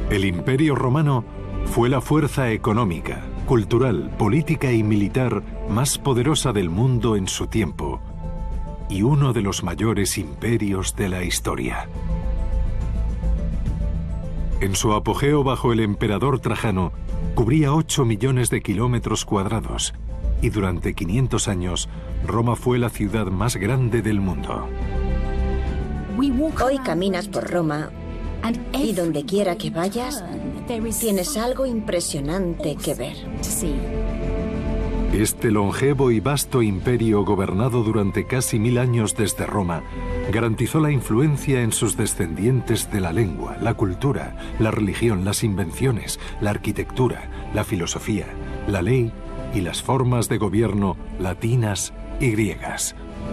El Imperio Romano fue la fuerza económica, cultural, política y militar más poderosa del mundo en su tiempo y uno de los mayores imperios de la historia. En su apogeo bajo el emperador Trajano, cubría 8 millones de kilómetros cuadrados y durante 500 años Roma fue la ciudad más grande del mundo. Hoy caminas por Roma y donde quiera que vayas, tienes algo impresionante que ver. Este longevo y vasto imperio, gobernado durante casi 1000 años desde Roma, garantizó la influencia en sus descendientes de la lengua, la cultura, la religión, las invenciones, la arquitectura, la filosofía, la ley y las formas de gobierno latinas y griegas.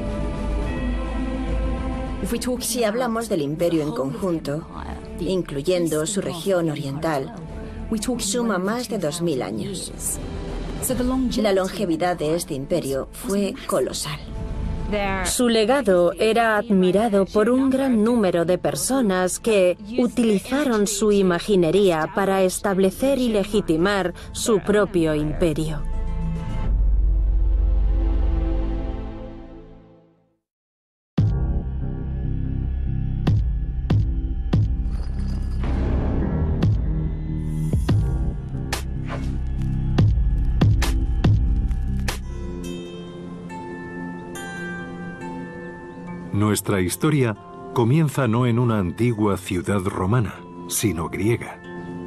Si hablamos del imperio en conjunto, incluyendo su región oriental, suma más de 2000 años. La longevidad de este imperio fue colosal. Su legado era admirado por un gran número de personas que utilizaron su imaginería para establecer y legitimar su propio imperio. Nuestra historia comienza no en una antigua ciudad romana, sino griega.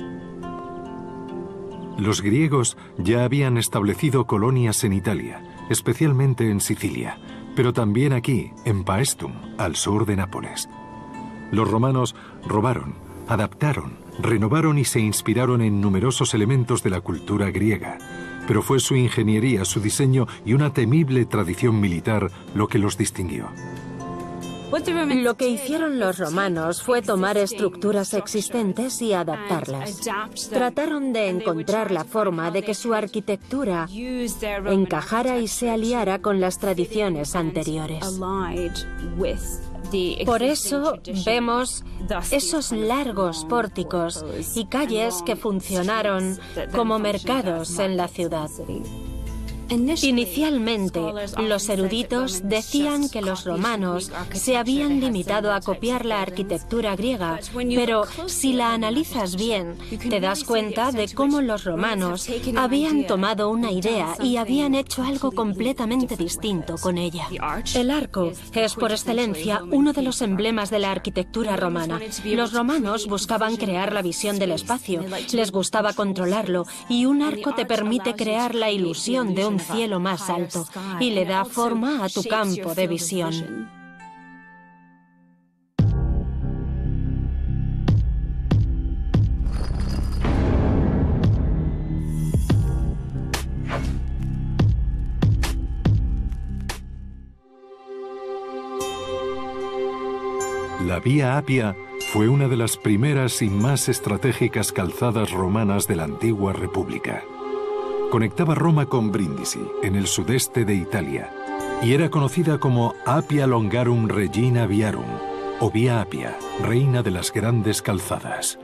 Los griegos ya habían establecido colonias en Italia, especialmente en Sicilia, pero también aquí, en Paestum, al sur de Nápoles. Los romanos robaron, adaptaron, renovaron y se inspiraron en numerosos elementos de la cultura griega, pero fue su ingeniería, su diseño y una temible tradición militar lo que los distinguió. Lo que hicieron los romanos fue tomar estructuras existentes y adaptarlas. Trataron de encontrar la forma de que su arquitectura encajara y se aliara con las tradiciones anteriores. Por eso vemos esos largos pórticos y calles que funcionaron como mercados en la ciudad. Inicialmente, los eruditos decían que los romanos se habían limitado a copiar la arquitectura griega, pero si la analizas bien, te das cuenta de cómo los romanos habían tomado una idea y habían hecho algo completamente distinto con ella. El arco es por excelencia uno de los emblemas de la arquitectura romana. Los romanos buscaban crear la visión del espacio, les gustaba controlarlo, y un arco te permite crear la ilusión de un cielo más alto y le da forma a tu campo de visión. La Vía Apia fue una de las primeras y más estratégicas calzadas romanas de la antigua República. Conectaba Roma con Brindisi, en el sudeste de Italia, y era conocida como Appia Longarum Regina Viarum, o Vía Apia, reina de las grandes calzadas.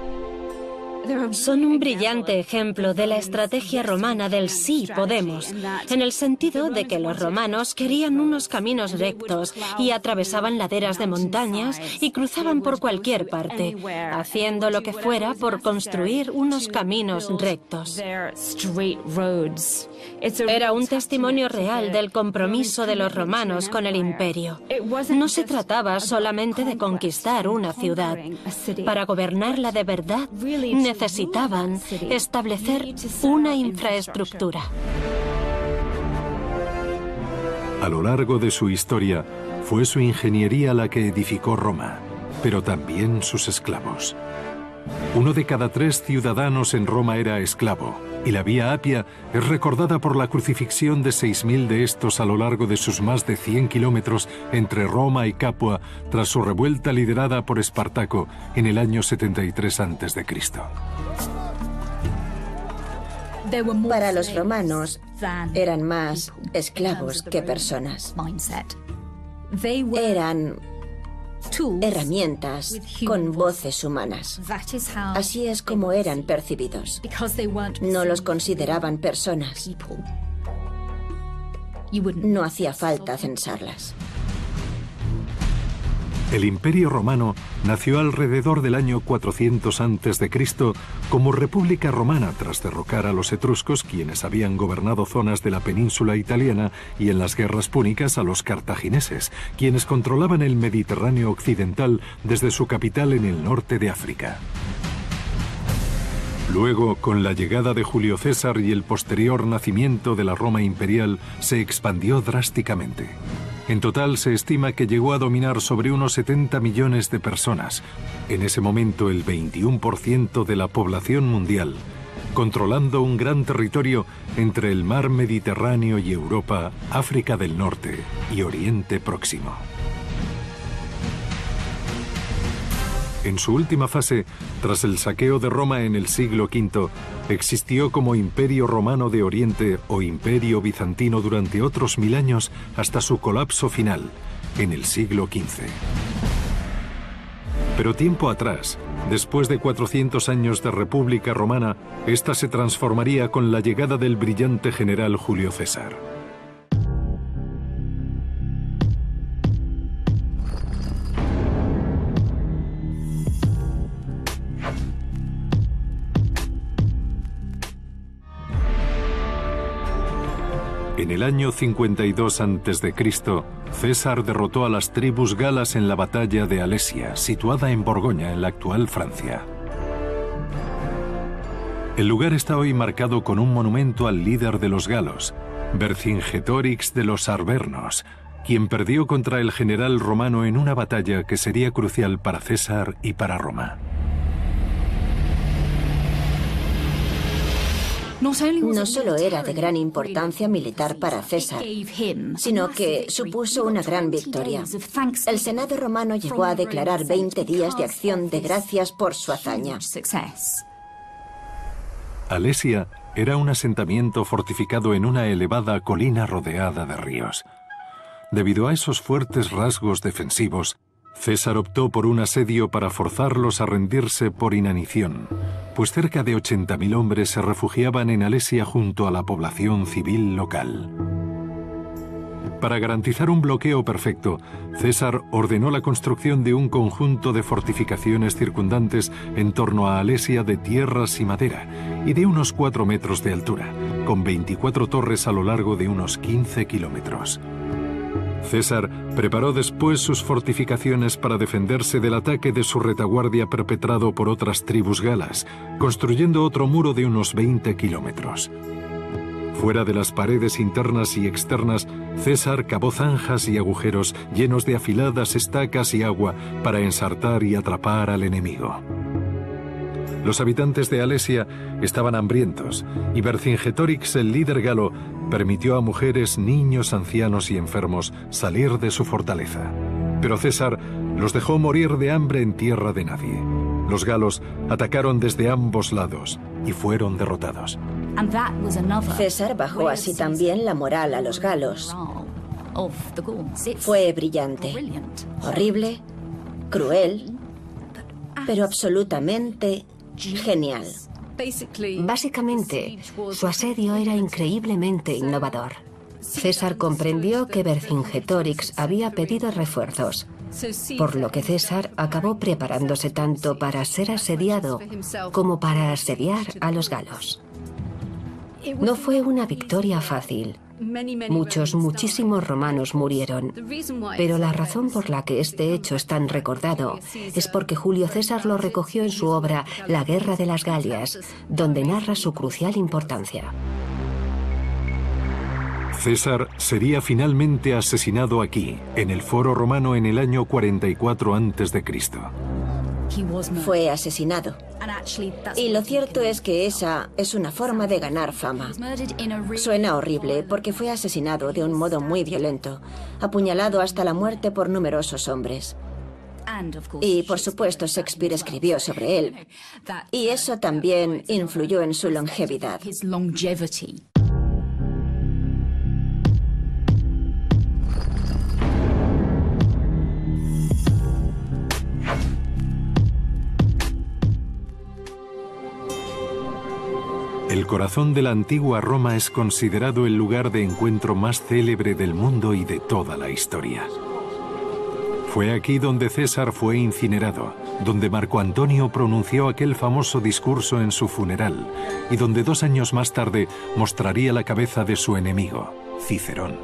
Son un brillante ejemplo de la estrategia romana del sí podemos, en el sentido de que los romanos querían unos caminos rectos y atravesaban laderas de montañas y cruzaban por cualquier parte, haciendo lo que fuera por construir unos caminos rectos. Era un testimonio real del compromiso de los romanos con el imperio. No se trataba solamente de conquistar una ciudad. Para gobernarla de verdad, necesitaban establecer una infraestructura. A lo largo de su historia, fue su ingeniería la que edificó Roma, pero también sus esclavos. 1 de cada 3 ciudadanos en Roma era esclavo, y la Vía Apia es recordada por la crucifixión de 6000 de estos a lo largo de sus más de 100 kilómetros entre Roma y Capua tras su revuelta liderada por Espartaco en el año 73 a.C. Para los romanos, eran más esclavos que personas. Eran herramientas, con voces humanas. Así es como eran percibidos. No los consideraban personas. No hacía falta censarlas. El Imperio Romano nació alrededor del año 400 a.C. como República Romana tras derrocar a los etruscos, quienes habían gobernado zonas de la península italiana, y en las guerras púnicas a los cartagineses, quienes controlaban el Mediterráneo occidental desde su capital en el norte de África. Luego, con la llegada de Julio César y el posterior nacimiento de la Roma imperial, se expandió drásticamente. En total se estima que llegó a dominar sobre unos 70 millones de personas, en ese momento el 21% de la población mundial, controlando un gran territorio entre el mar Mediterráneo y Europa, África del Norte y Oriente Próximo. En su última fase, tras el saqueo de Roma en el siglo V, existió como Imperio Romano de Oriente o Imperio Bizantino durante otros 1000 años hasta su colapso final, en el siglo XV. Pero tiempo atrás, después de 400 años de República Romana, esta se transformaría con la llegada del brillante general Julio César. En el año 52 a.C., César derrotó a las tribus galas en la batalla de Alesia, situada en Borgoña, en la actual Francia. El lugar está hoy marcado con un monumento al líder de los galos, Vercingetorix de los Arvernos, quien perdió contra el general romano en una batalla que sería crucial para César y para Roma. No solo era de gran importancia militar para César, sino que supuso una gran victoria. El Senado romano llegó a declarar 20 días de acción de gracias por su hazaña. Alesia era un asentamiento fortificado en una elevada colina rodeada de ríos. Debido a esos fuertes rasgos defensivos, César optó por un asedio para forzarlos a rendirse por inanición, pues cerca de 80.000 hombres se refugiaban en Alesia junto a la población civil local. Para garantizar un bloqueo perfecto, César ordenó la construcción de un conjunto de fortificaciones circundantes en torno a Alesia de tierras y madera, y de unos 4 metros de altura, con 24 torres a lo largo de unos 15 kilómetros. César preparó después sus fortificaciones para defenderse del ataque de su retaguardia perpetrado por otras tribus galas, construyendo otro muro de unos 20 kilómetros. Fuera de las paredes internas y externas, César cavó zanjas y agujeros llenos de afiladas estacas y agua para ensartar y atrapar al enemigo. Los habitantes de Alesia estaban hambrientos y Vercingetorix, el líder galo, permitió a mujeres, niños, ancianos y enfermos salir de su fortaleza. Pero César los dejó morir de hambre en tierra de nadie. Los galos atacaron desde ambos lados y fueron derrotados. César bajó así también la moral a los galos. Fue brillante, horrible, cruel, pero absolutamente genial. Básicamente, su asedio era increíblemente innovador. César comprendió que Vercingetorix había pedido refuerzos, por lo que César acabó preparándose tanto para ser asediado como para asediar a los galos. No fue una victoria fácil. Muchísimos romanos murieron, pero la razón por la que este hecho es tan recordado es porque Julio César lo recogió en su obra La Guerra de las Galias, donde narra su crucial importancia. César sería finalmente asesinado aquí, en el Foro Romano, en el año 44 a.C. Fue asesinado. Y lo cierto es que esa es una forma de ganar fama. Suena horrible porque fue asesinado de un modo muy violento, apuñalado hasta la muerte por numerosos hombres. Y por supuesto Shakespeare escribió sobre él. Y eso también influyó en su longevidad. El corazón de la antigua Roma es considerado el lugar de encuentro más célebre del mundo y de toda la historia. Fue aquí donde César fue incinerado, donde Marco Antonio pronunció aquel famoso discurso en su funeral y donde 2 años más tarde mostraría la cabeza de su enemigo, Cicerón.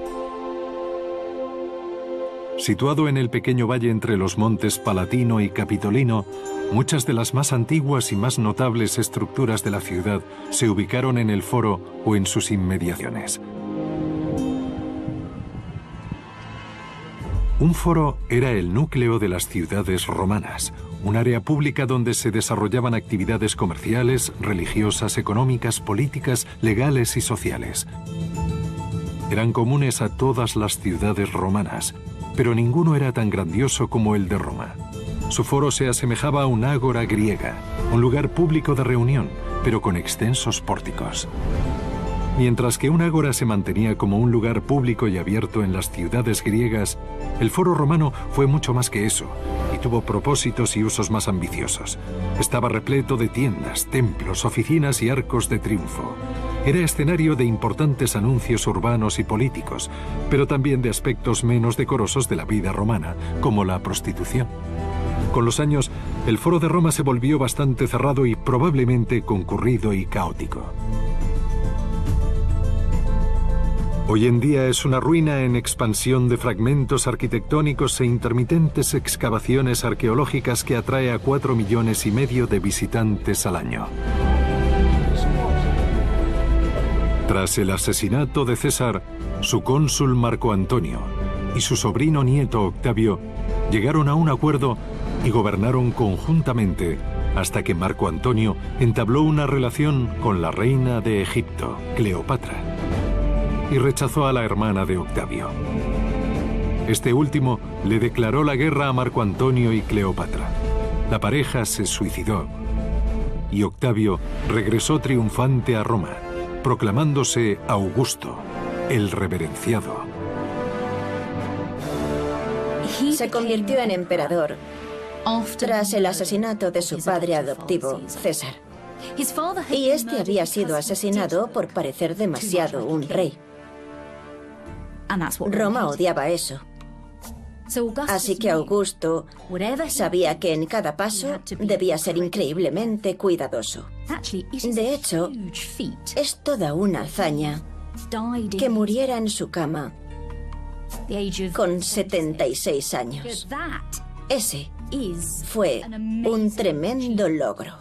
Situado en el pequeño valle entre los montes Palatino y Capitolino, muchas de las más antiguas y más notables estructuras de la ciudad se ubicaron en el foro o en sus inmediaciones. Un foro era el núcleo de las ciudades romanas, un área pública donde se desarrollaban actividades comerciales, religiosas, económicas, políticas, legales y sociales. Eran comunes a todas las ciudades romanas, pero ninguno era tan grandioso como el de Roma. Su foro se asemejaba a una ágora griega, un lugar público de reunión, pero con extensos pórticos. Mientras que un ágora se mantenía como un lugar público y abierto en las ciudades griegas, el foro romano fue mucho más que eso, y tuvo propósitos y usos más ambiciosos. Estaba repleto de tiendas, templos, oficinas y arcos de triunfo. Era escenario de importantes anuncios urbanos y políticos, pero también de aspectos menos decorosos de la vida romana, como la prostitución. Con los años, el foro de Roma se volvió bastante cerrado y probablemente concurrido y caótico. Hoy en día es una ruina en expansión de fragmentos arquitectónicos e intermitentes excavaciones arqueológicas que atrae a 4,5 millones de visitantes al año. Tras el asesinato de César, su cónsul Marco Antonio y su sobrino nieto Octavio llegaron a un acuerdo y gobernaron conjuntamente hasta que Marco Antonio entabló una relación con la reina de Egipto, Cleopatra, y rechazó a la hermana de Octavio. Este último le declaró la guerra a Marco Antonio y Cleopatra. La pareja se suicidó y Octavio regresó triunfante a Roma, proclamándose Augusto, el reverenciado. Se convirtió en emperador tras el asesinato de su padre adoptivo, César. Y este había sido asesinado por parecer demasiado un rey. Roma odiaba eso. Así que Augusto sabía que en cada paso debía ser increíblemente cuidadoso. De hecho, es toda una hazaña que muriera en su cama con 76 años. Ese fue un tremendo logro.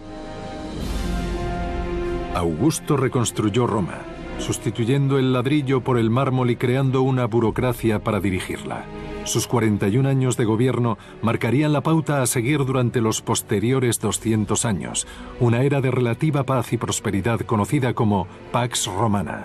Augusto reconstruyó Roma, sustituyendo el ladrillo por el mármol y creando una burocracia para dirigirla. Sus 41 años de gobierno marcarían la pauta a seguir durante los posteriores 200 años, una era de relativa paz y prosperidad conocida como Pax Romana.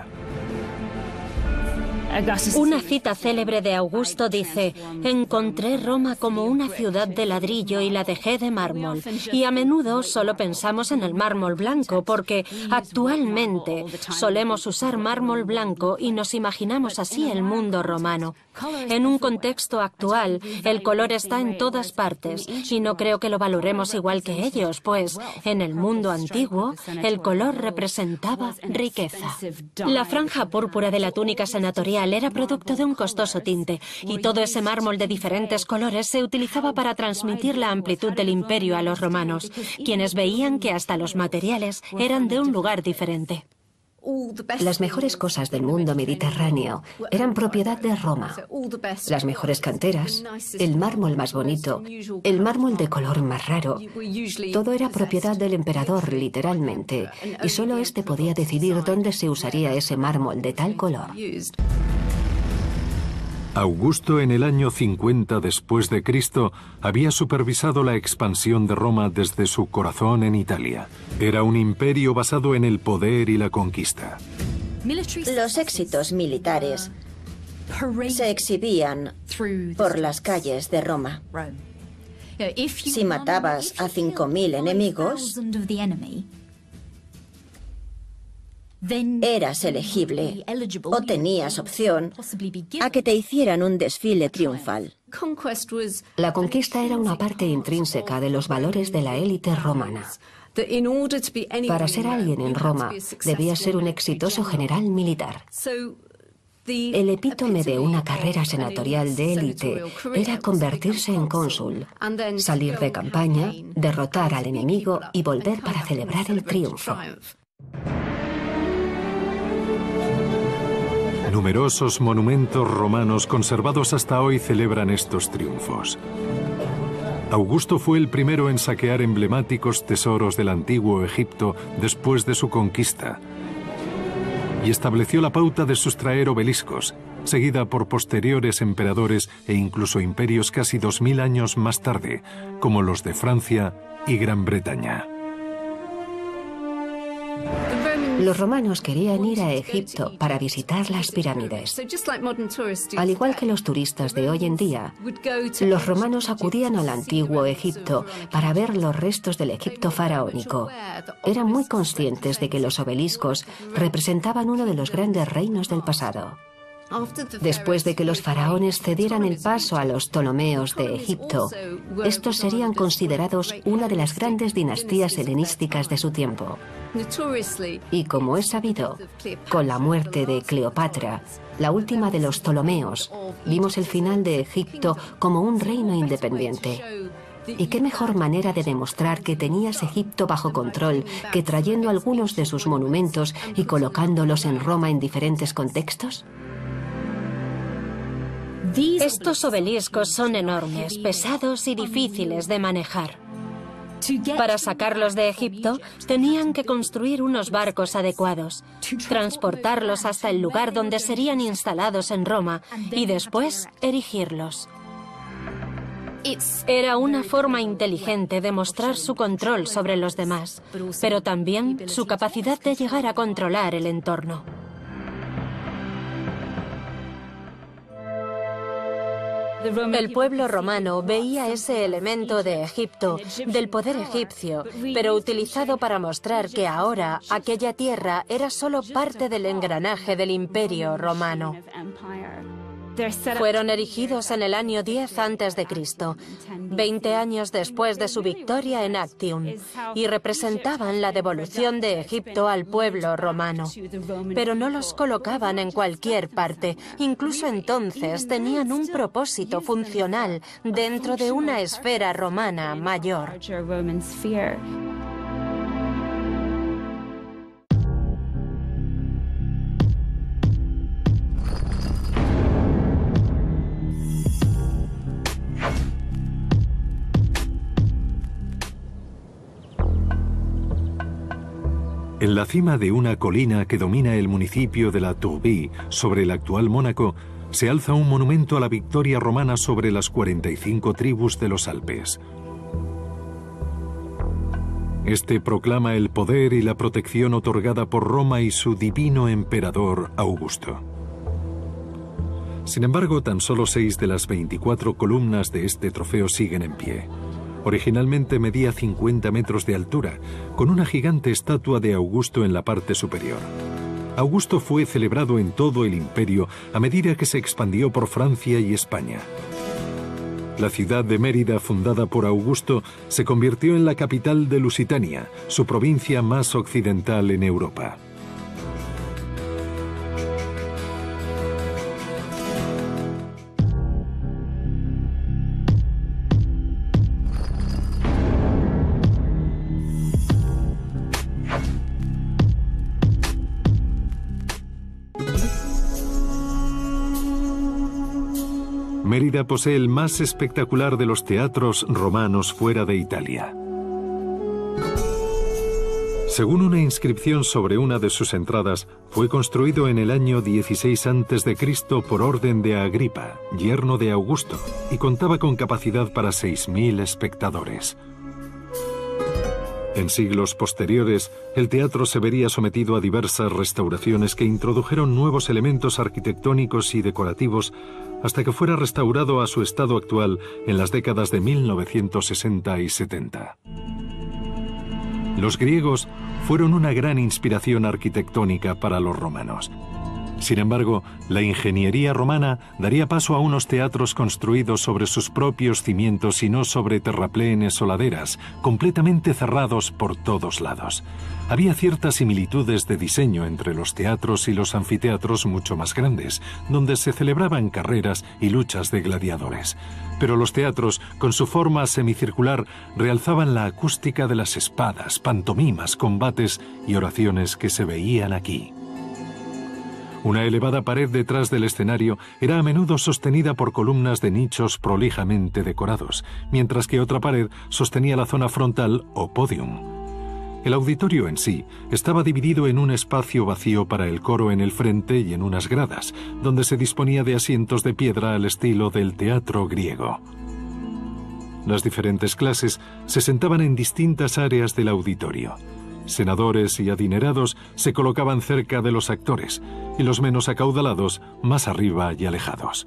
Una cita célebre de Augusto dice: «Encontré Roma como una ciudad de ladrillo y la dejé de mármol». Y a menudo solo pensamos en el mármol blanco porque actualmente solemos usar mármol blanco y nos imaginamos así el mundo romano. En un contexto actual, el color está en todas partes y no creo que lo valoremos igual que ellos, pues en el mundo antiguo el color representaba riqueza. La franja púrpura de la túnica senatorial era producto de un costoso tinte y todo ese mármol de diferentes colores se utilizaba para transmitir la amplitud del imperio a los romanos, quienes veían que hasta los materiales eran de un lugar diferente. Las mejores cosas del mundo mediterráneo eran propiedad de Roma. Las mejores canteras, el mármol más bonito, el mármol de color más raro. Todo era propiedad del emperador, literalmente, y solo éste podía decidir dónde se usaría ese mármol de tal color. Augusto, en el año 50 después de Cristo, había supervisado la expansión de Roma desde su corazón en Italia. Era un imperio basado en el poder y la conquista. Los éxitos militares se exhibían por las calles de Roma. Si matabas a 5.000 enemigos, eras elegible o tenías opción a que te hicieran un desfile triunfal. La conquista era una parte intrínseca de los valores de la élite romana. Para ser alguien en Roma, debía ser un exitoso general militar. El epítome de una carrera senatorial de élite era convertirse en cónsul, salir de campaña, derrotar al enemigo y volver para celebrar el triunfo. Numerosos monumentos romanos conservados hasta hoy celebran estos triunfos. Augusto fue el primero en saquear emblemáticos tesoros del antiguo Egipto después de su conquista y estableció la pauta de sustraer obeliscos, seguida por posteriores emperadores e incluso imperios casi 2000 años más tarde, como los de Francia y Gran Bretaña. Los romanos querían ir a Egipto para visitar las pirámides. Al igual que los turistas de hoy en día, los romanos acudían al antiguo Egipto para ver los restos del Egipto faraónico. Eran muy conscientes de que los obeliscos representaban uno de los grandes reinos del pasado. Después de que los faraones cedieran el paso a los Ptolomeos de Egipto, estos serían considerados una de las grandes dinastías helenísticas de su tiempo. Y como es sabido, con la muerte de Cleopatra, la última de los Ptolomeos, vimos el final de Egipto como un reino independiente. ¿Y qué mejor manera de demostrar que tenías Egipto bajo control que trayendo algunos de sus monumentos y colocándolos en Roma en diferentes contextos? Estos obeliscos son enormes, pesados y difíciles de manejar. Para sacarlos de Egipto, tenían que construir unos barcos adecuados, transportarlos hasta el lugar donde serían instalados en Roma y después erigirlos. Era una forma inteligente de mostrar su control sobre los demás, pero también su capacidad de llegar a controlar el entorno. El pueblo romano veía ese elemento de Egipto, del poder egipcio, pero utilizado para mostrar que ahora aquella tierra era solo parte del engranaje del Imperio Romano. Fueron erigidos en el año 10 a.C., 20 años después de su victoria en Actium, y representaban la devolución de Egipto al pueblo romano. Pero no los colocaban en cualquier parte, incluso entonces tenían un propósito funcional dentro de una esfera romana mayor. En la cima de una colina que domina el municipio de la Turbie, sobre el actual Mónaco, se alza un monumento a la victoria romana sobre las 45 tribus de los Alpes. Este proclama el poder y la protección otorgada por Roma y su divino emperador Augusto. Sin embargo, tan solo 6 de las 24 columnas de este trofeo siguen en pie. Originalmente medía 50 metros de altura, con una gigante estatua de Augusto en la parte superior. Augusto fue celebrado en todo el imperio a medida que se expandió por Francia y España. La ciudad de Mérida, fundada por Augusto, se convirtió en la capital de Lusitania, su provincia más occidental en Europa. Mérida posee el más espectacular de los teatros romanos fuera de Italia. Según una inscripción sobre una de sus entradas, fue construido en el año 16 a.C. por orden de Agripa, yerno de Augusto, y contaba con capacidad para 6.000 espectadores. En siglos posteriores, el teatro se vería sometido a diversas restauraciones que introdujeron nuevos elementos arquitectónicos y decorativos hasta que fuera restaurado a su estado actual en las décadas de 1960 y 70. Los griegos fueron una gran inspiración arquitectónica para los romanos. Sin embargo, la ingeniería romana daría paso a unos teatros construidos sobre sus propios cimientos y no sobre terraplenes o laderas, completamente cerrados por todos lados. Había ciertas similitudes de diseño entre los teatros y los anfiteatros mucho más grandes, donde se celebraban carreras y luchas de gladiadores. Pero los teatros, con su forma semicircular, realzaban la acústica de las espadas, pantomimas, combates y oraciones que se veían aquí. Una elevada pared detrás del escenario era a menudo sostenida por columnas de nichos prolijamente decorados, mientras que otra pared sostenía la zona frontal o podium. El auditorio en sí estaba dividido en un espacio vacío para el coro en el frente y en unas gradas, donde se disponía de asientos de piedra al estilo del teatro griego. Las diferentes clases se sentaban en distintas áreas del auditorio. Senadores y adinerados se colocaban cerca de los actores, y los menos acaudalados más arriba y alejados.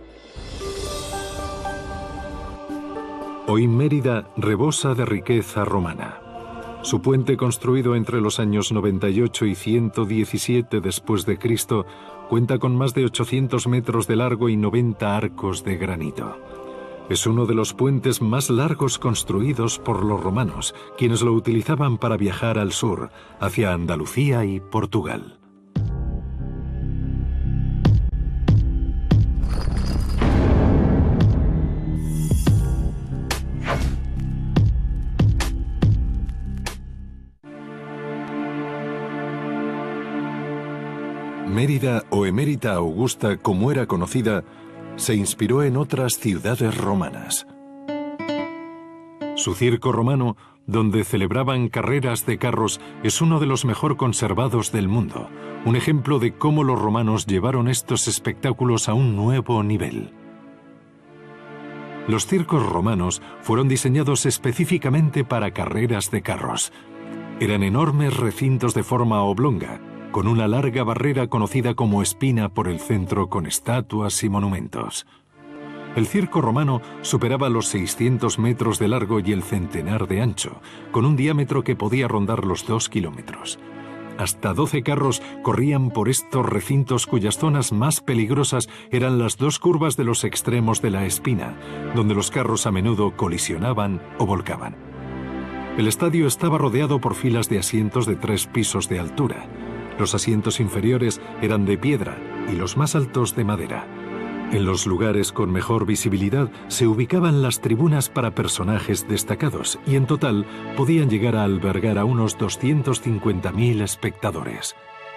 Hoy Mérida rebosa de riqueza romana. Su puente, construido entre los años 98 y 117 después de Cristo, cuenta con más de 800 metros de largo y 90 arcos de granito. Es uno de los puentes más largos construidos por los romanos, quienes lo utilizaban para viajar al sur, hacia Andalucía y Portugal. Mérida o Emérita Augusta, como era conocida, se inspiró en otras ciudades romanas. Su circo romano, donde celebraban carreras de carros, es uno de los mejor conservados del mundo, un ejemplo de cómo los romanos llevaron estos espectáculos a un nuevo nivel. Los circos romanos fueron diseñados específicamente para carreras de carros. Eran enormes recintos de forma oblonga, con una larga barrera conocida como espina por el centro, con estatuas y monumentos. El circo romano superaba los 600 metros de largo y el centenar de ancho, con un diámetro que podía rondar los 2 kilómetros. Hasta 12 carros corrían por estos recintos, cuyas zonas más peligrosas eran las dos curvas de los extremos de la espina, donde los carros a menudo colisionaban o volcaban. El estadio estaba rodeado por filas de asientos de 3 pisos de altura. Los asientos inferiores eran de piedra y los más altos de madera. En los lugares con mejor visibilidad se ubicaban las tribunas para personajes destacados y en total podían llegar a albergar a unos 250.000 espectadores.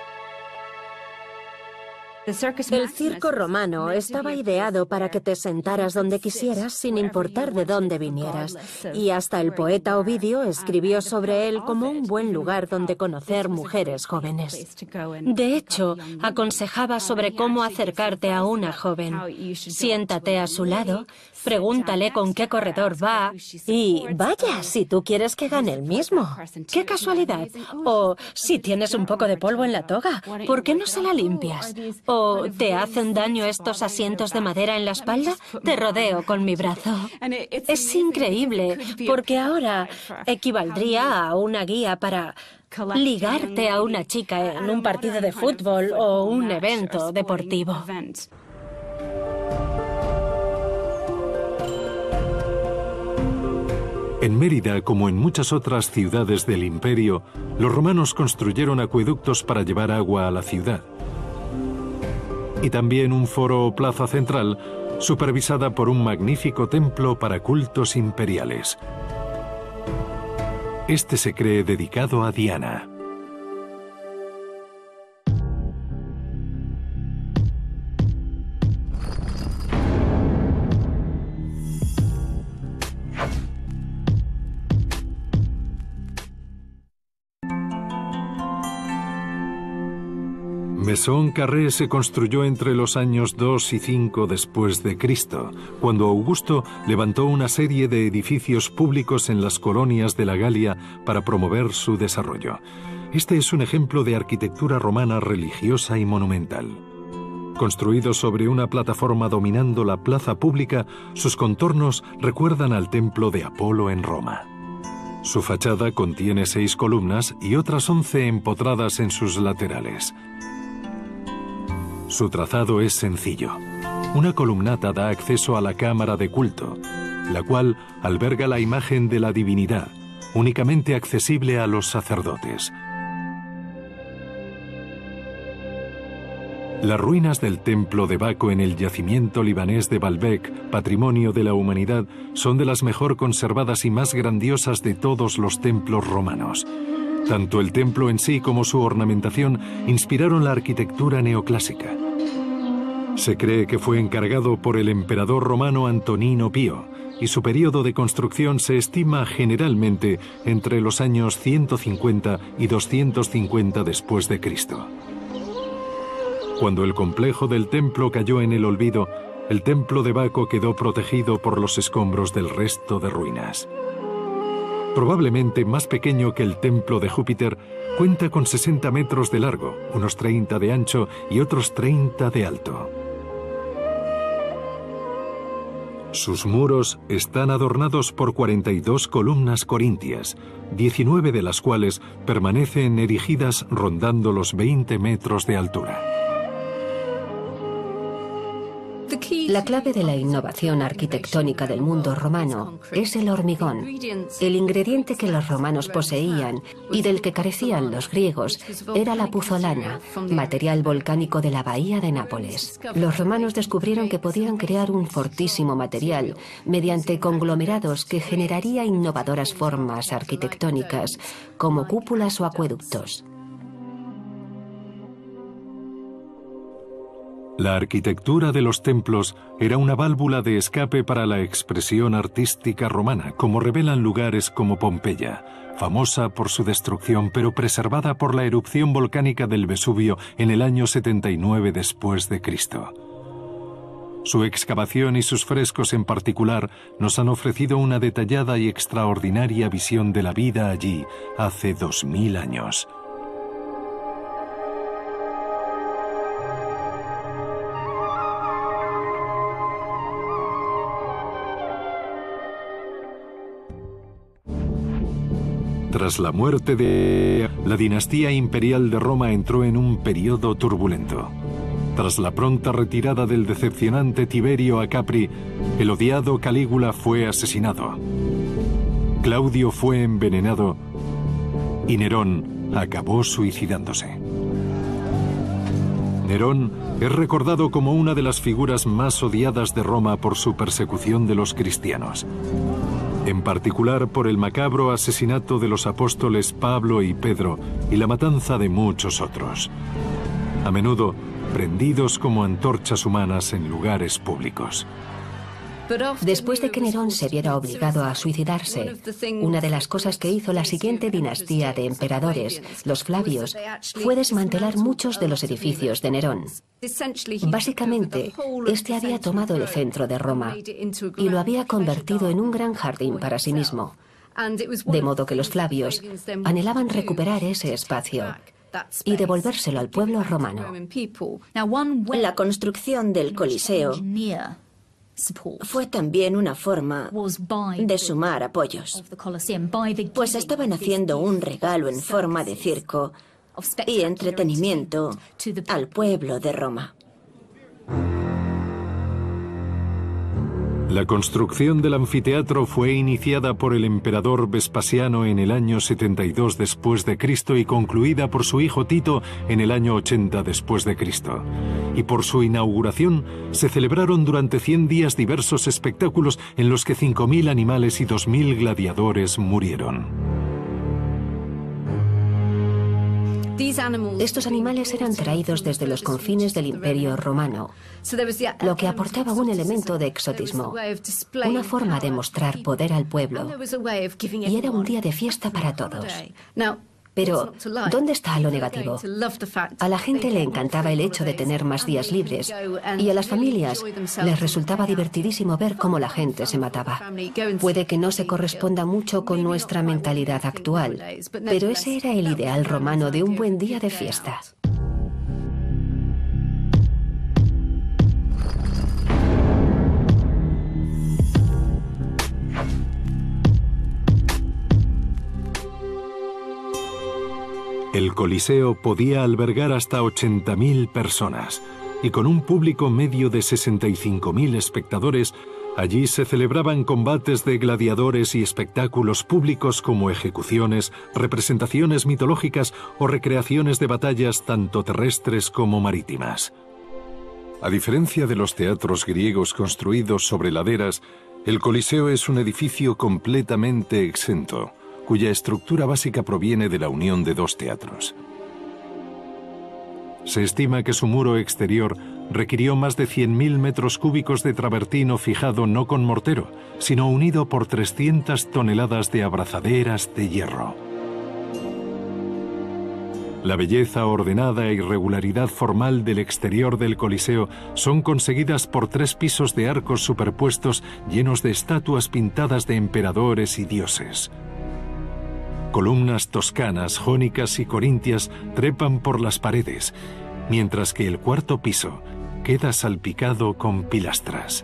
El circo romano estaba ideado para que te sentaras donde quisieras sin importar de dónde vinieras, y hasta el poeta Ovidio escribió sobre él como un buen lugar donde conocer mujeres jóvenes. De hecho, aconsejaba sobre cómo acercarte a una joven. Siéntate a su lado, pregúntale con qué corredor va y vaya, si tú quieres que gane el mismo. ¡Qué casualidad! O si tienes un poco de polvo en la toga, ¿por qué no se la limpias? ¿O te hacen daño estos asientos de madera en la espalda? Te rodeo con mi brazo. Es increíble, porque ahora equivaldría a una guía para ligarte a una chica en un partido de fútbol o un evento deportivo. En Mérida, como en muchas otras ciudades del imperio, los romanos construyeron acueductos para llevar agua a la ciudad. Y también un foro o plaza central, supervisada por un magnífico templo para cultos imperiales. Este se cree dedicado a Diana. Maison Carré se construyó entre los años 2 y 5 después de Cristo, cuando Augusto levantó una serie de edificios públicos en las colonias de la Galia para promover su desarrollo. Este es un ejemplo de arquitectura romana religiosa y monumental. Construido sobre una plataforma dominando la plaza pública, sus contornos recuerdan al templo de Apolo en Roma. Su fachada contiene 6 columnas y otras 11 empotradas en sus laterales. Su trazado es sencillo. Una columnata da acceso a la cámara de culto, la cual alberga la imagen de la divinidad, únicamente accesible a los sacerdotes. Las ruinas del templo de Baco en el yacimiento libanés de Baalbek, patrimonio de la humanidad, son de las mejor conservadas y más grandiosas de todos los templos romanos. Tanto el templo en sí como su ornamentación inspiraron la arquitectura neoclásica. Se cree que fue encargado por el emperador romano Antonino Pío, y su periodo de construcción se estima generalmente entre los años 150 y 250 después de Cristo. Cuando el complejo del templo cayó en el olvido, el templo de Baco quedó protegido por los escombros del resto de ruinas. Probablemente más pequeño que el templo de Júpiter, cuenta con 60 metros de largo, unos 30 de ancho y otros 30 de alto. Sus muros están adornados por 42 columnas corintias, 19 de las cuales permanecen erigidas rondando los 20 metros de altura. La clave de la innovación arquitectónica del mundo romano es el hormigón, el ingrediente que los romanos poseían y del que carecían los griegos era la puzolana, material volcánico de la bahía de Nápoles. Los romanos descubrieron que podían crear un fortísimo material mediante conglomerados que generaría innovadoras formas arquitectónicas, como cúpulas o acueductos. La arquitectura de los templos era una válvula de escape para la expresión artística romana, como revelan lugares como Pompeya, famosa por su destrucción pero preservada por la erupción volcánica del Vesubio en el año 79 después de Cristo. Su excavación y sus frescos en particular nos han ofrecido una detallada y extraordinaria visión de la vida allí hace 2000 años. Tras la muerte de la dinastía imperial de Roma entró en un periodo turbulento. Tras la pronta retirada del decepcionante Tiberio a Capri, el odiado Calígula fue asesinado. Claudio fue envenenado y Nerón acabó suicidándose. Nerón es recordado como una de las figuras más odiadas de Roma por su persecución de los cristianos. En particular por el macabro asesinato de los apóstoles Pablo y Pedro y la matanza de muchos otros, a menudo prendidos como antorchas humanas en lugares públicos. Después de que Nerón se viera obligado a suicidarse, una de las cosas que hizo la siguiente dinastía de emperadores, los Flavios, fue desmantelar muchos de los edificios de Nerón. Básicamente, este había tomado el centro de Roma y lo había convertido en un gran jardín para sí mismo, de modo que los Flavios anhelaban recuperar ese espacio y devolvérselo al pueblo romano. La construcción del Coliseo fue también una forma de sumar apoyos, pues estaban haciendo un regalo en forma de circo y entretenimiento al pueblo de Roma. La construcción del anfiteatro fue iniciada por el emperador Vespasiano en el año 72 después de Cristo y concluida por su hijo Tito en el año 80 después de Cristo. Y por su inauguración se celebraron durante 100 días diversos espectáculos en los que 5.000 animales y 2.000 gladiadores murieron. Estos animales eran traídos desde los confines del Imperio Romano, lo que aportaba un elemento de exotismo, una forma de mostrar poder al pueblo, y era un día de fiesta para todos. Pero, ¿dónde está lo negativo? A la gente le encantaba el hecho de tener más días libres, y a las familias les resultaba divertidísimo ver cómo la gente se mataba. Puede que no se corresponda mucho con nuestra mentalidad actual, pero ese era el ideal romano de un buen día de fiesta. El Coliseo podía albergar hasta 80.000 personas, y con un público medio de 65.000 espectadores, allí se celebraban combates de gladiadores y espectáculos públicos como ejecuciones, representaciones mitológicas o recreaciones de batallas tanto terrestres como marítimas. A diferencia de los teatros griegos construidos sobre laderas, el Coliseo es un edificio completamente exento, cuya estructura básica proviene de la unión de dos teatros. Se estima que su muro exterior requirió más de 100.000 metros cúbicos de travertino fijado no con mortero, sino unido por 300 toneladas de abrazaderas de hierro. La belleza ordenada e irregularidad formal del exterior del Coliseo son conseguidas por 3 pisos de arcos superpuestos llenos de estatuas pintadas de emperadores y dioses. Columnas toscanas, jónicas y corintias trepan por las paredes, mientras que el 4.º piso queda salpicado con pilastras.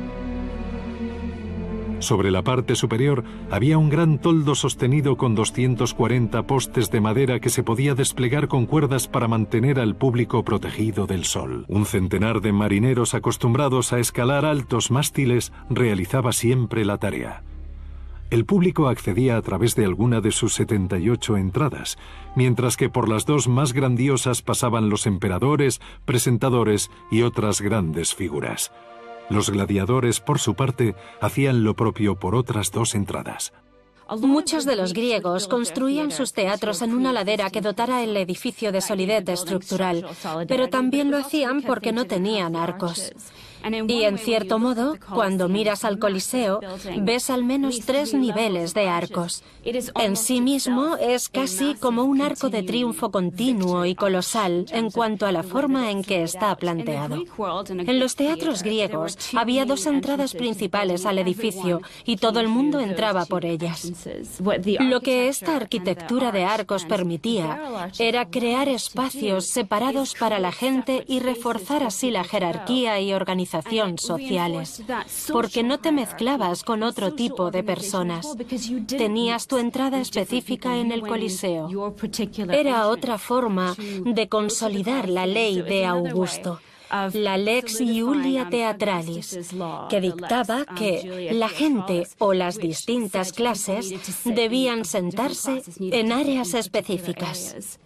Sobre la parte superior había un gran toldo sostenido con 240 postes de madera que se podía desplegar con cuerdas para mantener al público protegido del sol. Un centenar de marineros acostumbrados a escalar altos mástiles realizaba siempre la tarea. El público accedía a través de alguna de sus 78 entradas, mientras que por las 2 más grandiosas pasaban los emperadores, presentadores y otras grandes figuras. Los gladiadores, por su parte, hacían lo propio por otras 2 entradas. Muchos de los griegos construían sus teatros en una ladera que dotara el edificio de solidez estructural, pero también lo hacían porque no tenían arcos. Y en cierto modo, cuando miras al Coliseo, ves al menos 3 niveles de arcos. En sí mismo es casi como un arco de triunfo continuo y colosal en cuanto a la forma en que está planteado. En los teatros griegos había 2 entradas principales al edificio y todo el mundo entraba por ellas. Lo que esta arquitectura de arcos permitía era crear espacios separados para la gente y reforzar así la jerarquía y organización sociales, porque no te mezclabas con otro tipo de personas. Tenías tu entrada específica en el Coliseo. Era otra forma de consolidar la ley de Augusto, la Lex Iulia Theatralis, que dictaba que la gente o las distintas clases debían sentarse en áreas específicas.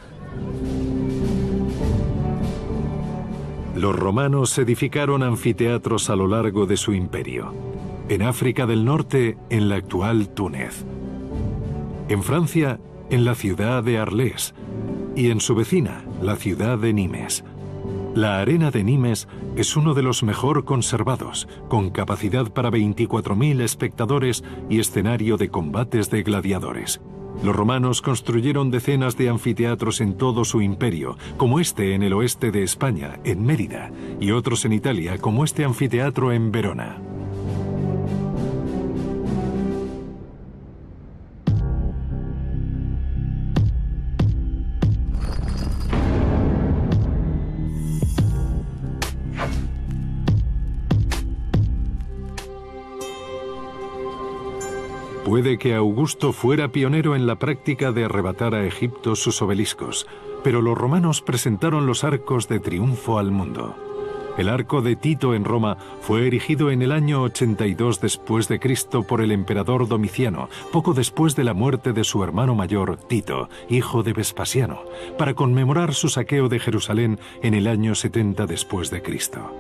Los romanos edificaron anfiteatros a lo largo de su imperio. En África del Norte, en la actual Túnez. En Francia, en la ciudad de Arles. Y en su vecina, la ciudad de Nimes. La arena de Nimes es uno de los mejor conservados, con capacidad para 24.000 espectadores y escenario de combates de gladiadores. Los romanos construyeron decenas de anfiteatros en todo su imperio, como este en el oeste de España, en Mérida, y otros en Italia, como este anfiteatro en Verona. Puede que Augusto fuera pionero en la práctica de arrebatar a Egipto sus obeliscos, pero los romanos presentaron los arcos de triunfo al mundo. El arco de Tito en Roma fue erigido en el año 82 después de Cristo por el emperador Domiciano, poco después de la muerte de su hermano mayor, Tito, hijo de Vespasiano, para conmemorar su saqueo de Jerusalén en el año 70 después de Cristo.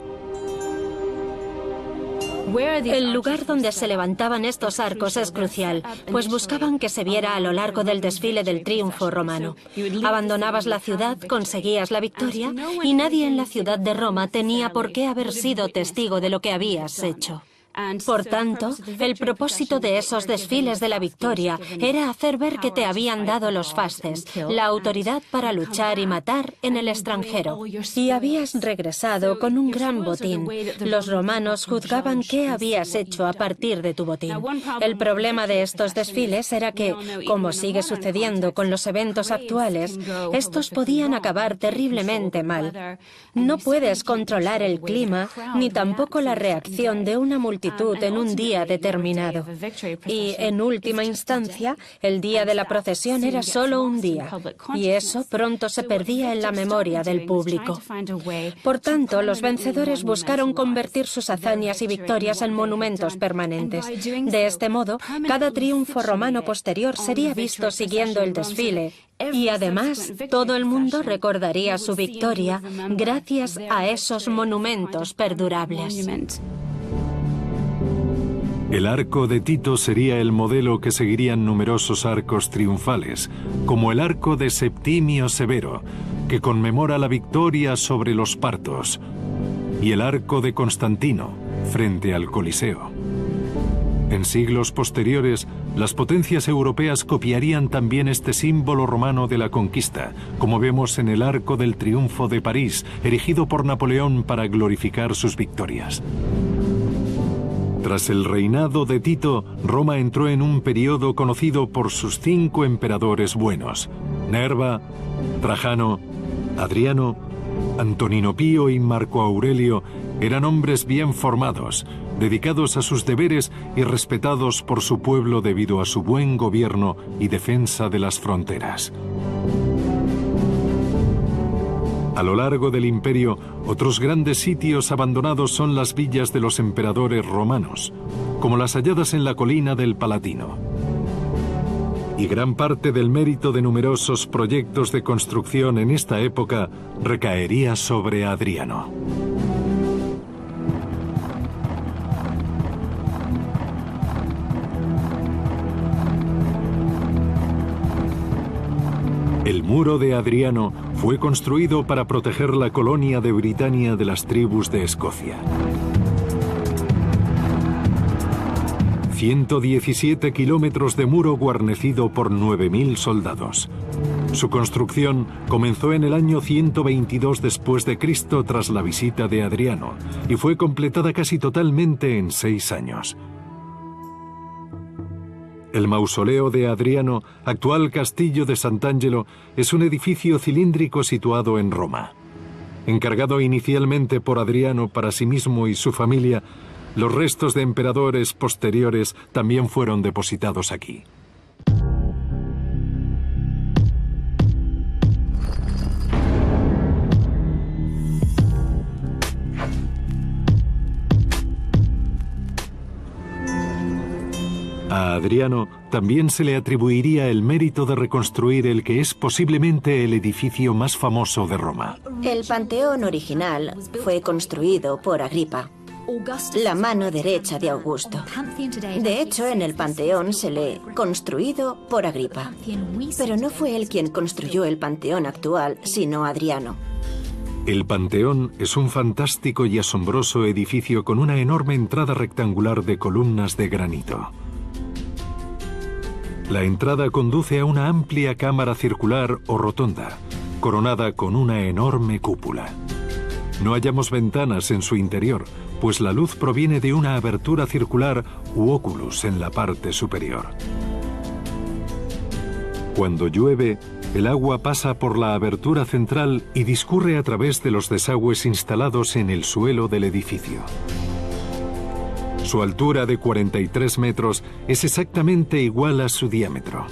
El lugar donde se levantaban estos arcos es crucial, pues buscaban que se viera a lo largo del desfile del triunfo romano. Abandonabas la ciudad, conseguías la victoria y nadie en la ciudad de Roma tenía por qué haber sido testigo de lo que habías hecho. Por tanto, el propósito de esos desfiles de la victoria era hacer ver que te habían dado los fasces, la autoridad para luchar y matar en el extranjero. Y habías regresado con un gran botín. Los romanos juzgaban qué habías hecho a partir de tu botín. El problema de estos desfiles era que, como sigue sucediendo con los eventos actuales, estos podían acabar terriblemente mal. No puedes controlar el clima, ni tampoco la reacción de una multitud multitud en un día determinado. Y, en última instancia, el día de la procesión era solo un día, y eso pronto se perdía en la memoria del público. Por tanto, los vencedores buscaron convertir sus hazañas y victorias en monumentos permanentes. De este modo, cada triunfo romano posterior sería visto siguiendo el desfile, y además todo el mundo recordaría su victoria gracias a esos monumentos perdurables. El arco de Tito sería el modelo que seguirían numerosos arcos triunfales, como el arco de Septimio Severo, que conmemora la victoria sobre los partos, y el arco de Constantino, frente al Coliseo. En siglos posteriores, las potencias europeas copiarían también este símbolo romano de la conquista, como vemos en el Arco del Triunfo de París, erigido por Napoleón para glorificar sus victorias. Tras el reinado de Tito, Roma entró en un periodo conocido por sus 5 emperadores buenos: Nerva, Trajano, Adriano, Antonino Pío y Marco Aurelio. Eran hombres bien formados, dedicados a sus deberes y respetados por su pueblo debido a su buen gobierno y defensa de las fronteras. A lo largo del imperio, otros grandes sitios abandonados son las villas de los emperadores romanos, como las halladas en la colina del Palatino. Y gran parte del mérito de numerosos proyectos de construcción en esta época recaería sobre Adriano. El muro de Adriano fue construido para proteger la colonia de Britania de las tribus de Escocia. 117 kilómetros de muro guarnecido por 9.000 soldados. Su construcción comenzó en el año 122 después de Cristo tras la visita de Adriano y fue completada casi totalmente en 6 años. El mausoleo de Adriano, actual castillo de Sant'Angelo, es un edificio cilíndrico situado en Roma. Encargado inicialmente por Adriano para sí mismo y su familia, los restos de emperadores posteriores también fueron depositados aquí. A Adriano también se le atribuiría el mérito de reconstruir el que es posiblemente el edificio más famoso de Roma. El Panteón original fue construido por Agripa, la mano derecha de Augusto. De hecho, en el Panteón se lee construido por Agripa. Pero no fue él quien construyó el Panteón actual, sino Adriano. El Panteón es un fantástico y asombroso edificio con una enorme entrada rectangular de columnas de granito. La entrada conduce a una amplia cámara circular o rotonda, coronada con una enorme cúpula. No hallamos ventanas en su interior, pues la luz proviene de una abertura circular u oculus en la parte superior. Cuando llueve, el agua pasa por la abertura central y discurre a través de los desagües instalados en el suelo del edificio. Su altura de 43 metros es exactamente igual a su diámetro.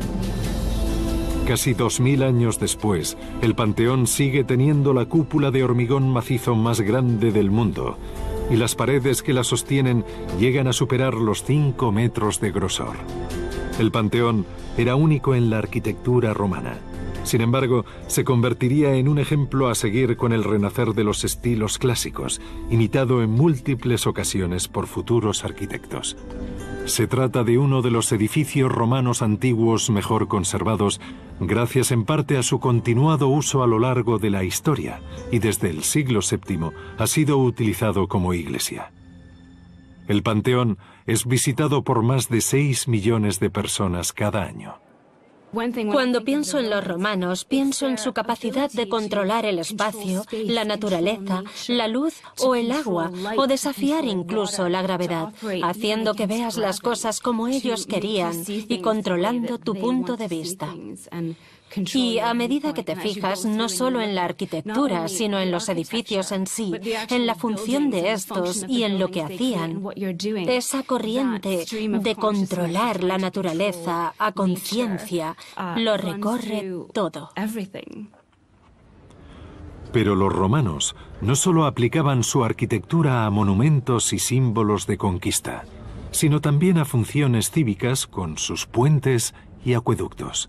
Casi 2000 años después, el Panteón sigue teniendo la cúpula de hormigón macizo más grande del mundo, y las paredes que la sostienen llegan a superar los 5 metros de grosor. El Panteón era único en la arquitectura romana. Sin embargo, se convertiría en un ejemplo a seguir con el renacer de los estilos clásicos, imitado en múltiples ocasiones por futuros arquitectos. Se trata de uno de los edificios romanos antiguos mejor conservados, gracias en parte a su continuado uso a lo largo de la historia, y desde el siglo VII ha sido utilizado como iglesia. El Panteón es visitado por más de 6 millones de personas cada año. Cuando pienso en los romanos, pienso en su capacidad de controlar el espacio, la naturaleza, la luz o el agua, o desafiar incluso la gravedad, haciendo que veas las cosas como ellos querían y controlando tu punto de vista. Y a medida que te fijas no solo en la arquitectura, sino en los edificios en sí, en la función de estos y en lo que hacían, esa corriente de controlar la naturaleza a conciencia lo recorre todo. Pero los romanos no solo aplicaban su arquitectura a monumentos y símbolos de conquista, sino también a funciones cívicas con sus puentes y acueductos.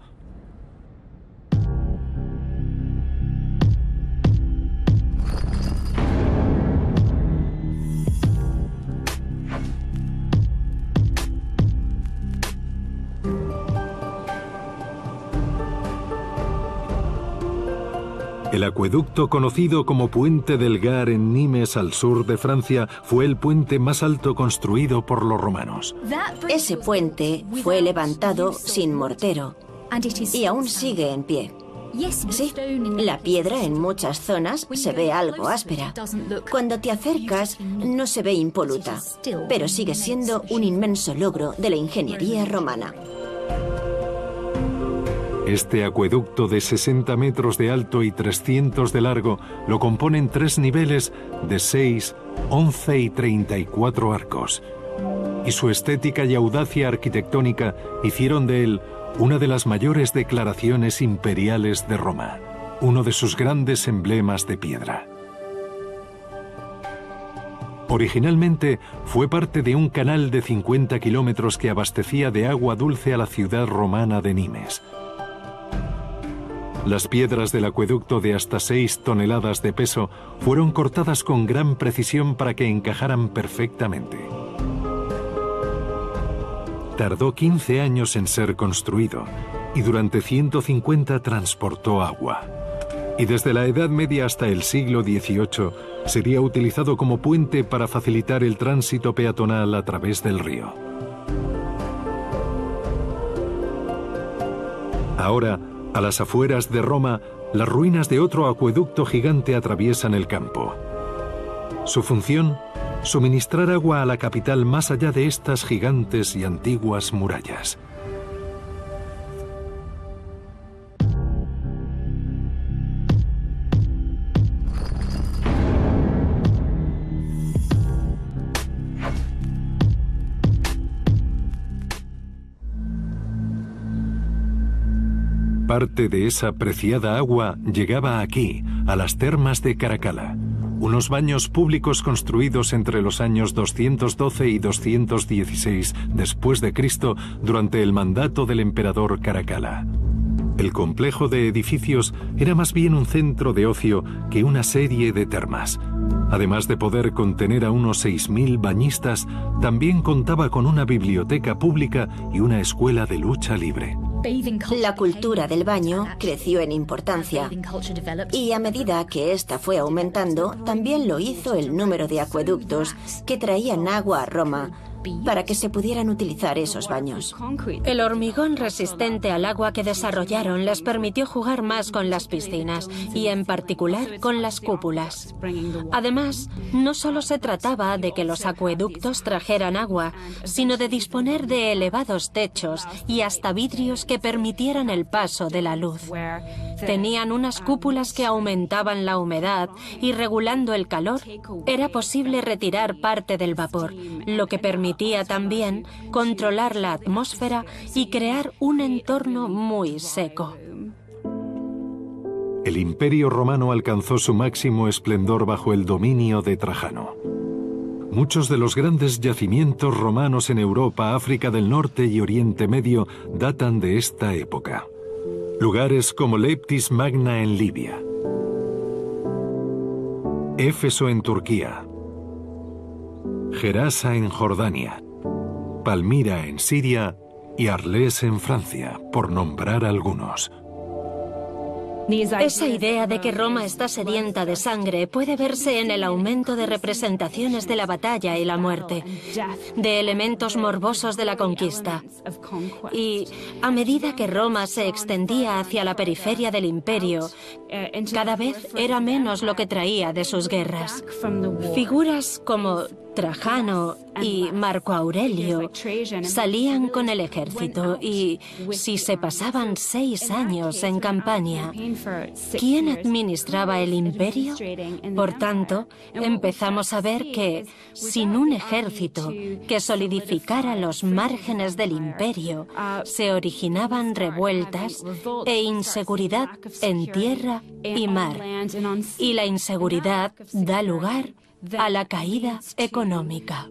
El acueducto conocido como Puente del Gard en Nimes, al sur de Francia, fue el puente más alto construido por los romanos. Ese puente fue levantado sin mortero y aún sigue en pie. Sí, la piedra en muchas zonas se ve algo áspera. Cuando te acercas no se ve impoluta, pero sigue siendo un inmenso logro de la ingeniería romana. Este acueducto de 60 metros de alto y 300 de largo lo componen 3 niveles de 6, 11 y 34 arcos. Y su estética y audacia arquitectónica hicieron de él una de las mayores declaraciones imperiales de Roma, uno de sus grandes emblemas de piedra. Originalmente fue parte de un canal de 50 kilómetros que abastecía de agua dulce a la ciudad romana de Nimes. Las piedras del acueducto de hasta 6 toneladas de peso fueron cortadas con gran precisión para que encajaran perfectamente. Tardó 15 años en ser construido y durante 150 transportó agua. Y desde la Edad Media hasta el siglo XVIII sería utilizado como puente para facilitar el tránsito peatonal a través del río. Ahora, a las afueras de Roma, las ruinas de otro acueducto gigante atraviesan el campo. Su función: suministrar agua a la capital más allá de estas gigantes y antiguas murallas. Parte de esa preciada agua llegaba aquí, a las termas de Caracalla, unos baños públicos construidos entre los años 212 y 216 después de Cristo durante el mandato del emperador Caracalla. El complejo de edificios era más bien un centro de ocio que una serie de termas. Además de poder contener a unos 6.000 bañistas, también contaba con una biblioteca pública y una escuela de lucha libre. La cultura del baño creció en importancia y a medida que ésta fue aumentando, también lo hizo el número de acueductos que traían agua a Roma para que se pudieran utilizar esos baños. El hormigón resistente al agua que desarrollaron les permitió jugar más con las piscinas y en particular con las cúpulas. Además, no solo se trataba de que los acueductos trajeran agua, sino de disponer de elevados techos y hasta vidrios que permitieran el paso de la luz. Tenían unas cúpulas que aumentaban la humedad y, regulando el calor, era posible retirar parte del vapor, lo que permitía también controlar la atmósfera y crear un entorno muy seco. El Imperio Romano alcanzó su máximo esplendor bajo el dominio de Trajano. Muchos de los grandes yacimientos romanos en Europa, África del Norte y Oriente Medio datan de esta época. Lugares como Leptis Magna en Libia, Éfeso en Turquía, Gerasa en Jordania, Palmira en Siria y Arles en Francia, por nombrar algunos. Esa idea de que Roma está sedienta de sangre puede verse en el aumento de representaciones de la batalla y la muerte, de elementos morbosos de la conquista. Y a medida que Roma se extendía hacia la periferia del imperio, cada vez era menos lo que traía de sus guerras. Figuras como Trajano y Marco Aurelio salían con el ejército y, si se pasaban 6 años en campaña, ¿quién administraba el imperio? Por tanto, empezamos a ver que, sin un ejército que solidificara los márgenes del imperio, se originaban revueltas e inseguridad en tierra y mar. Y la inseguridad da lugar a la caída económica.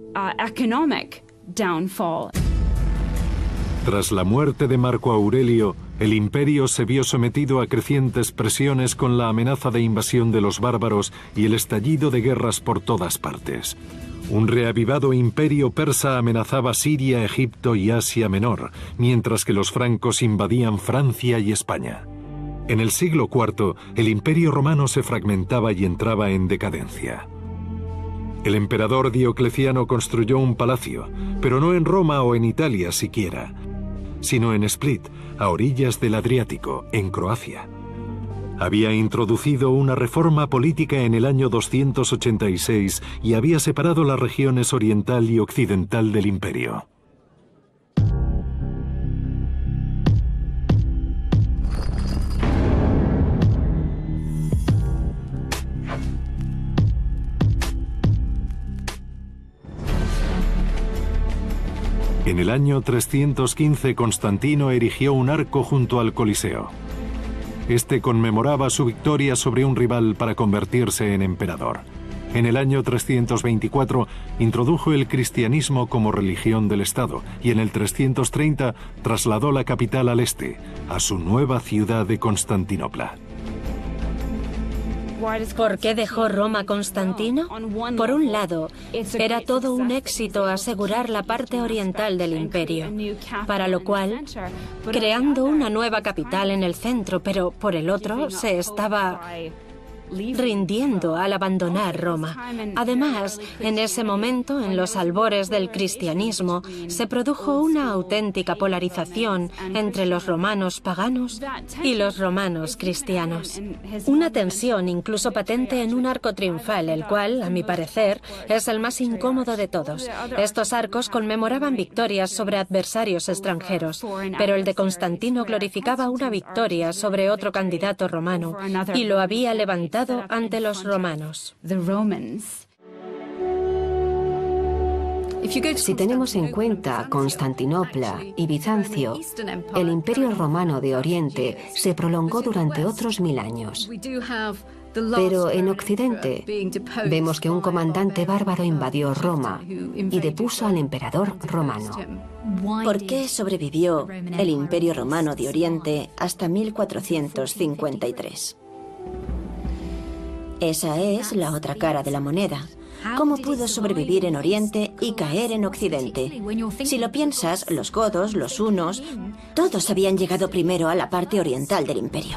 Tras la muerte de Marco Aurelio, el imperio se vio sometido a crecientes presiones con la amenaza de invasión de los bárbaros y el estallido de guerras por todas partes. Un reavivado imperio persa amenazaba Siria, Egipto y Asia Menor, mientras que los francos invadían Francia y España. En el siglo IV, el imperio romano se fragmentaba y entraba en decadencia. El emperador Diocleciano construyó un palacio, pero no en Roma o en Italia siquiera, sino en Split, a orillas del Adriático, en Croacia. Había introducido una reforma política en el año 286 y había separado las regiones oriental y occidental del imperio. En el año 315 Constantino erigió un arco junto al Coliseo. Este conmemoraba su victoria sobre un rival para convertirse en emperador. En el año 324 introdujo el cristianismo como religión del Estado y en el 330 trasladó la capital al este, a su nueva ciudad de Constantinopla. ¿Por qué dejó Roma Constantino? Por un lado, era todo un éxito asegurar la parte oriental del imperio, para lo cual, creando una nueva capital en el centro, pero por el otro se estaba rindiendo al abandonar Roma. Además, en ese momento, en los albores del cristianismo, se produjo una auténtica polarización entre los romanos paganos y los romanos cristianos. Una tensión incluso patente en un arco triunfal, el cual, a mi parecer, es el más incómodo de todos. Estos arcos conmemoraban victorias sobre adversarios extranjeros, pero el de Constantino glorificaba una victoria sobre otro candidato romano y lo había levantado ante los romanos. Si tenemos en cuenta Constantinopla y Bizancio, el Imperio Romano de Oriente se prolongó durante otros 1000 años. Pero en Occidente vemos que un comandante bárbaro invadió Roma y depuso al emperador romano. ¿Por qué sobrevivió el Imperio Romano de Oriente hasta 1453? Esa es la otra cara de la moneda. ¿Cómo pudo sobrevivir en Oriente y caer en Occidente? Si lo piensas, los godos, los hunos, todos habían llegado primero a la parte oriental del imperio.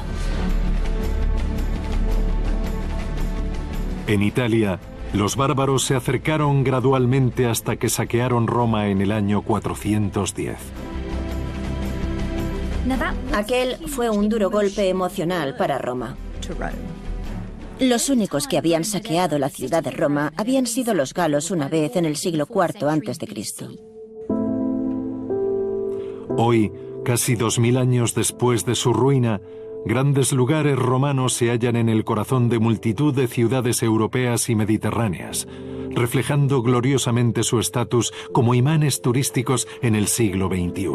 En Italia, los bárbaros se acercaron gradualmente hasta que saquearon Roma en el año 410. Aquel fue un duro golpe emocional para Roma. Los únicos que habían saqueado la ciudad de Roma habían sido los galos una vez en el siglo IV a.C. Hoy, casi 2000 años después de su ruina, grandes lugares romanos se hallan en el corazón de multitud de ciudades europeas y mediterráneas, reflejando gloriosamente su estatus como imanes turísticos en el siglo XXI.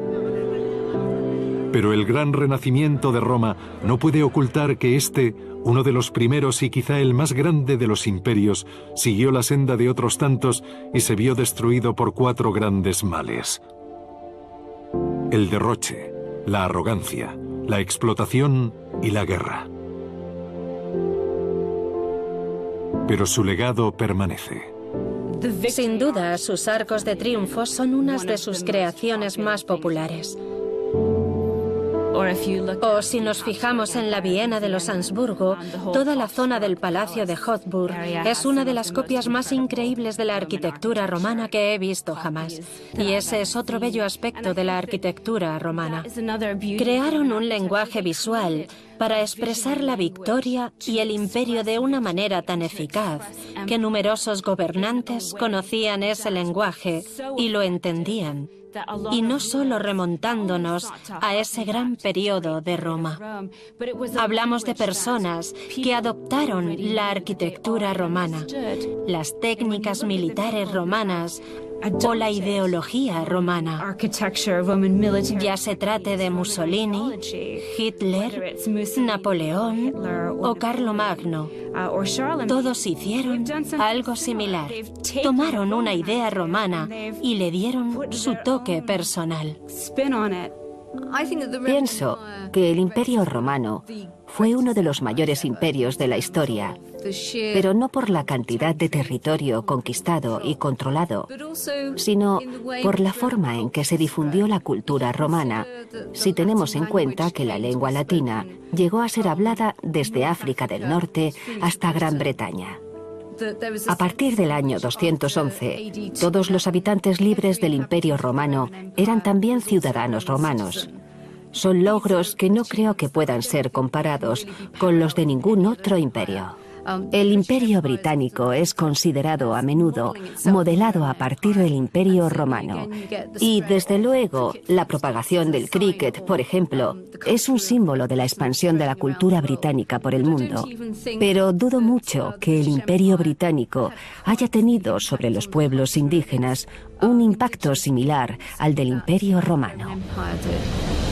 Pero el gran renacimiento de Roma no puede ocultar que este, uno de los primeros y quizá el más grande de los imperios, siguió la senda de otros tantos y se vio destruido por 4 grandes males: el derroche, la arrogancia, la explotación y la guerra. Pero su legado permanece. Sin duda, sus arcos de triunfo son unas de sus creaciones más populares. O si nos fijamos en la Viena de los Habsburgo, toda la zona del Palacio de Hofburg es una de las copias más increíbles de la arquitectura romana que he visto jamás. Y ese es otro bello aspecto de la arquitectura romana. Crearon un lenguaje visual para expresar la victoria y el imperio de una manera tan eficaz que numerosos gobernantes conocían ese lenguaje y lo entendían. Y no solo remontándonos a ese gran periodo de Roma. Hablamos de personas que adoptaron la arquitectura romana, las técnicas militares romanas o la ideología romana. Ya se trate de Mussolini, Hitler, Napoleón o Carlomagno. Todos hicieron algo similar. Tomaron una idea romana y le dieron su toque personal. Pienso que el Imperio Romano fue uno de los mayores imperios de la historia, pero no por la cantidad de territorio conquistado y controlado, sino por la forma en que se difundió la cultura romana, si tenemos en cuenta que la lengua latina llegó a ser hablada desde África del Norte hasta Gran Bretaña. A partir del año 211, todos los habitantes libres del Imperio Romano eran también ciudadanos romanos. Son logros que no creo que puedan ser comparados con los de ningún otro imperio. El Imperio Británico es considerado a menudo modelado a partir del Imperio Romano. Y, desde luego, la propagación del cricket, por ejemplo, es un símbolo de la expansión de la cultura británica por el mundo. Pero dudo mucho que el Imperio Británico haya tenido sobre los pueblos indígenas un impacto similar al del Imperio Romano.